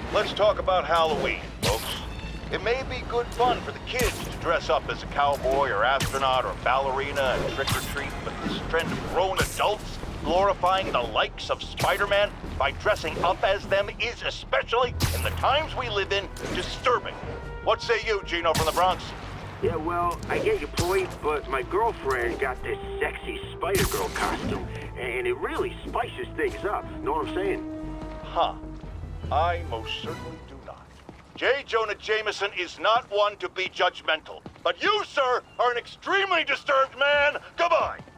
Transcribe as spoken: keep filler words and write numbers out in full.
Let's talk about Halloween, folks. It may be good fun for the kids to dress up as a cowboy or astronaut or ballerina and trick-or-treat, but this trend of grown adults glorifying the likes of Spider-Man by dressing up as them is, especially in the times we live in, disturbing. What say you, Gino from the Bronx? Yeah, well, I get your point, but my girlfriend got this sexy Spider-Girl costume, and it really spices things up. Know what I'm saying? Huh. I most certainly do not. J. Jonah Jameson is not one to be judgmental, but you, sir, are an extremely disturbed man. Goodbye.